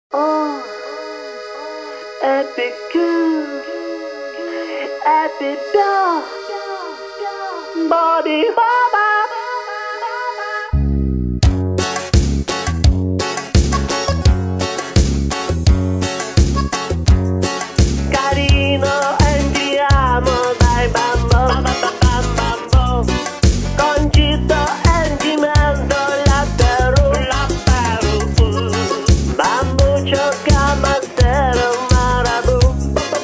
Oh, epic good, epic dog, body baba. Carino, andiamo dai bambo, bambo, concito e cimento, bambuccio, camastero, marabù,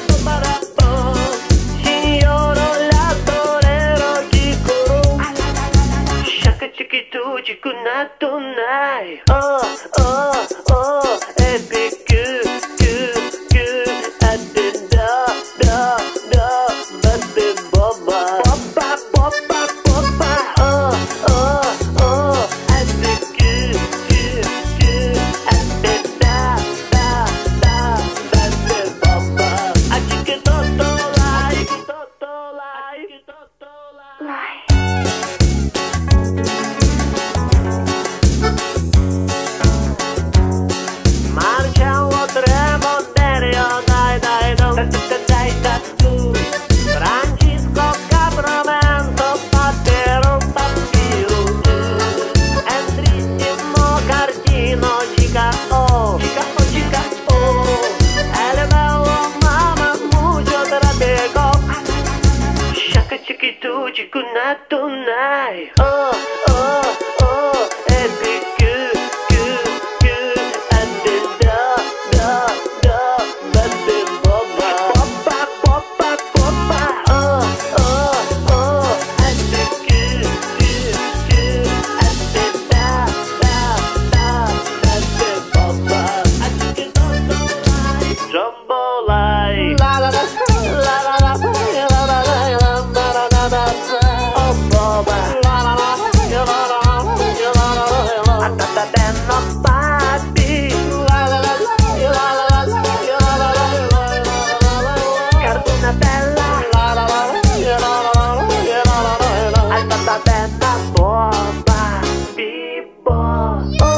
signoro, lattorero, chicuru, shaka chikitu, chikunato, nai, oh, epic good, at the da, baby boba, boba, epic good, at the da, baby boba, I kick it like. Marciamo tre monterio, dai, tu. Francisco Capramento, Patero, Papiru. Entrissimo Cardino, chica, oh. Eleveo, mama, mucho tratego. Shaka chiquitu, chicunato, nai. Oh, epic good, and the da, baby boba, epic good, and the da, baby boba, I think it's all Jambalaya, oh boba, Cartuna bella, alta bella bomba, bimbo.